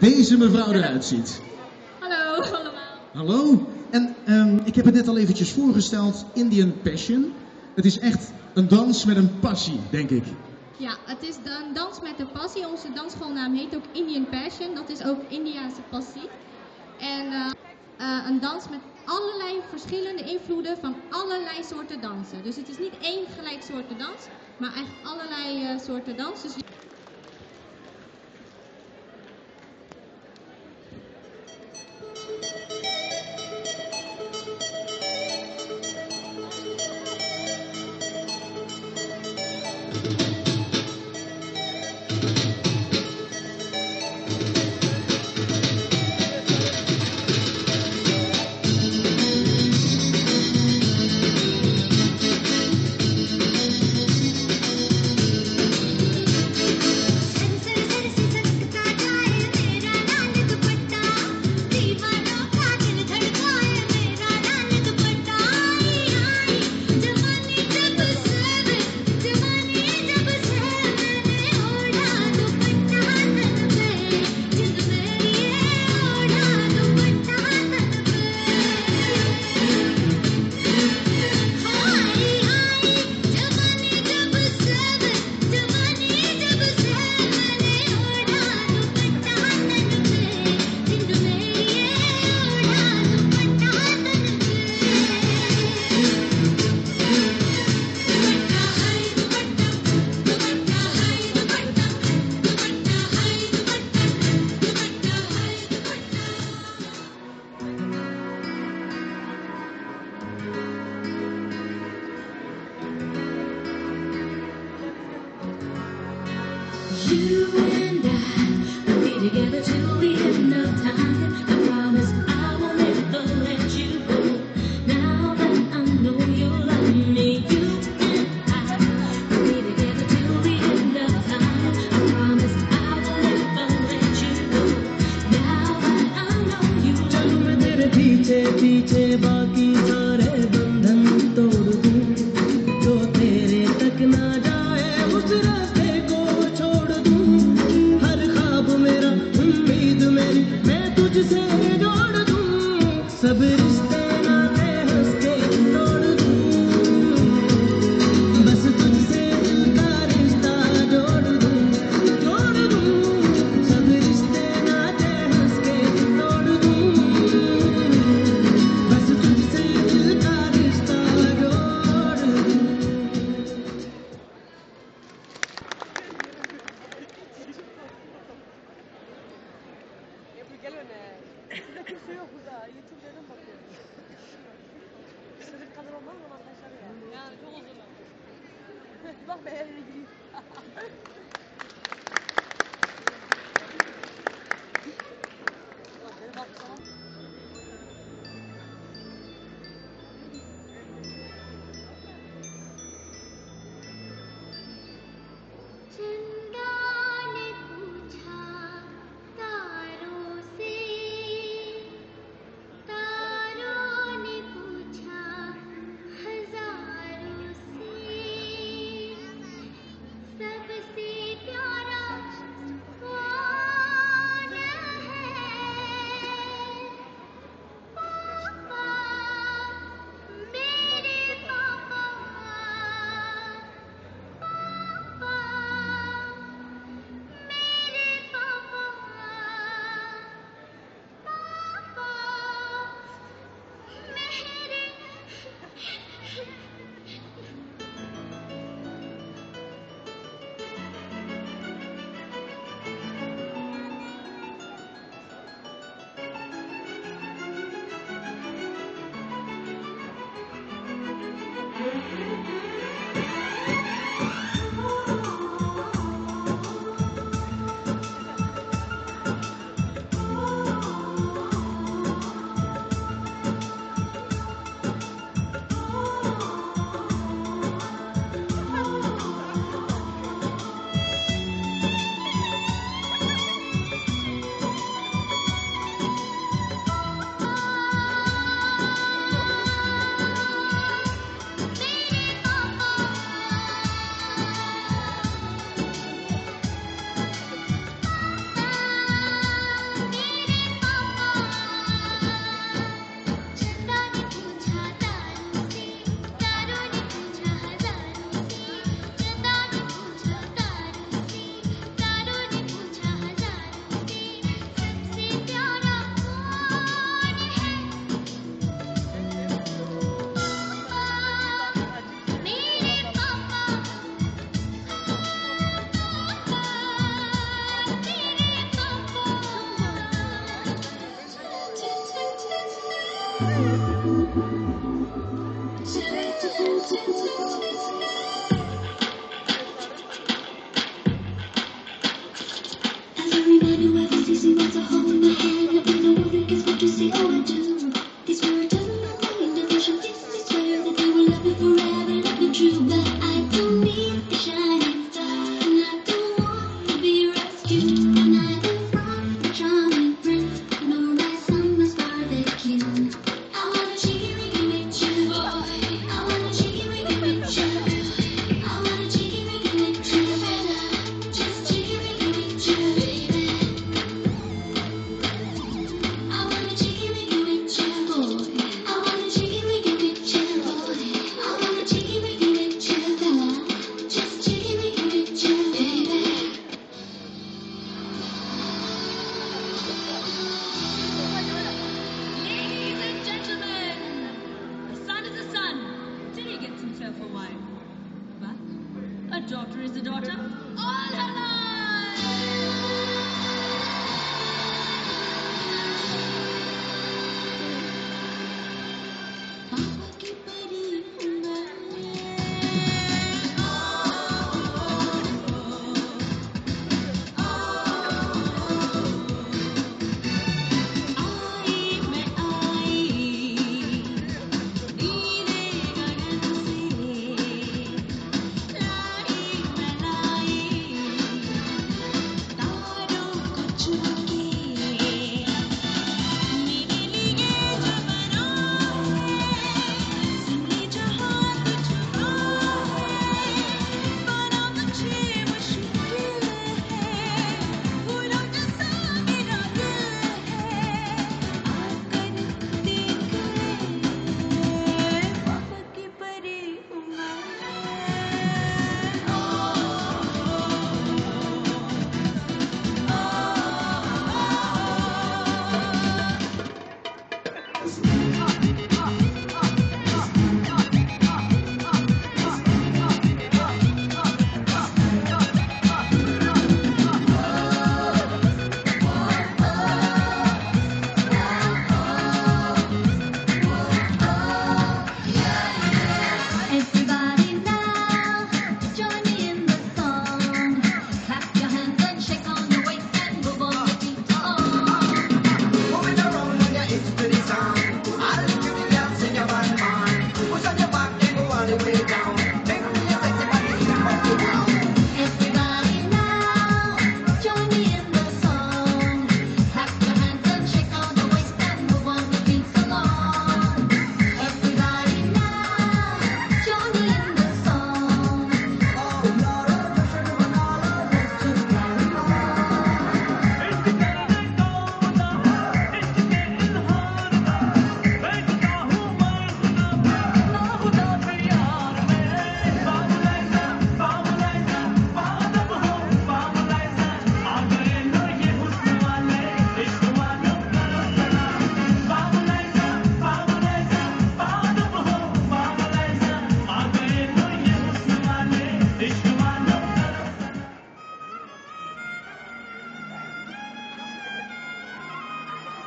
deze mevrouw eruit ziet. Hallo allemaal. Hallo. En ik heb het net al eventjes voorgesteld, Indian Passion. Het is echt een dans met een passie, denk ik. Ja, het is een dans met een passie. Onze dansschoolnaam heet ook Indian Passion. Dat is ook Indiase passie. En een dans met allerlei verschillende invloeden van allerlei soorten dansen. Dus het is niet één gelijk soorten dans, maar echt allerlei soorten dans. Dus You and I will be together till the end of time. I promise I will never let you go. Now that I know you love me, you and I will be together till the end of time. I promise I will never let you go. Now that I know you love me. तेरे पीछे पीछे बाकी सारे बंधन तोड़ दूं, जो तेरे तक ना जाए उस रास्ते को छोड़ दूं। हर ख्वाब मेरा उम्मीद मेरी मैं तुझसे जोड़ दूं, सब रिश्ते नाते हंस के तोड़ दूं, बस तुझसे दिल का रिश्ता जोड़ दूं, सब रिश्ते नाते हंस के तोड़ दूं, बस तुझसे दिल का रिश्ता जोड़ दूं। Ebru gel öne. Sizde kimse yok burada. YouTube'dan bakıyorum. Sırık kadar olmaz mı arkadaşlar ya? Yani çok uzun. Bak ben eline gireyim. Bak beni bak sana. चंदा ने पूछा तारों से, तारों ने पूछा हजारों से, सबसे प्यारा कौन है? पापा, मेरे पापा, पापा, मेरे पापा, पापा, मेरे मेरे पापा Every man who ever sees me wants a hole in my hand. Up in the water, guess what you see? Oh, I do. These words are nothing in devotion. This swear that they will love me forever, love me true. But I don't need the shining star, and I don't want to be rescued. And I don't want the charming prince, nor I some scarlet king. I want a cheeky winky with you, boy. I want a cheeky winky with you. I want a cheeky winky with you, fella. Just cheeky winky with you, baby. I want a cheeky winky with you, boy. I want a cheeky winky with you, boy. I want a cheeky winky with you, fella. Just cheeky winky with you, baby. Ladies and gentlemen, a son is a son till he gets himself a wife. But a daughter is a daughter all her life. पापा की परी हूँ मैं। आई मैं आई नीले गगन से, लाई मैं लाई तारों को चुन के, मेरे लिए जो बना है, जिंदगी जहाँ तुझको है, बना मुझे मुश्किल है, फूलों जैसा मेरा दिल है, आकर देख ले, पापा की परी हूँ मैं। Everybody now, join me in the song. Clap your hands and shake on your waist and move on your feet along. Moving around on your hips to the sound. All the pretty girls in your band man. Push on your back and go all the way down. Make me your sexy body keep up the ground. Everybody now, join me in the song. Clap your hands and shake on your waist and move on your feet along. Everybody now, join me in the song. Oh Lord, you should run all over this to the ground.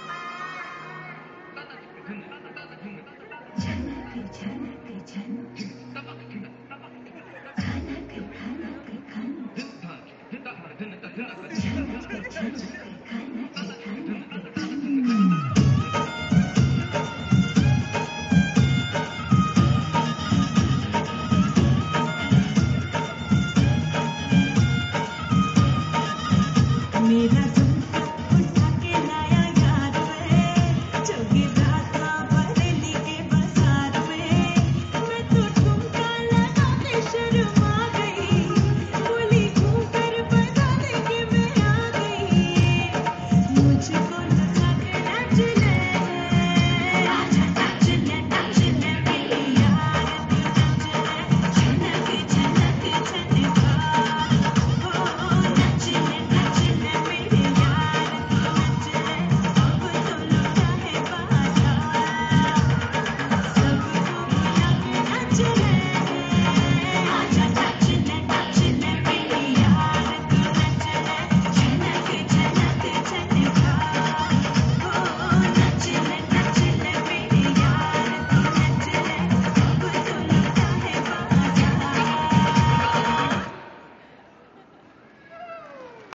Chana,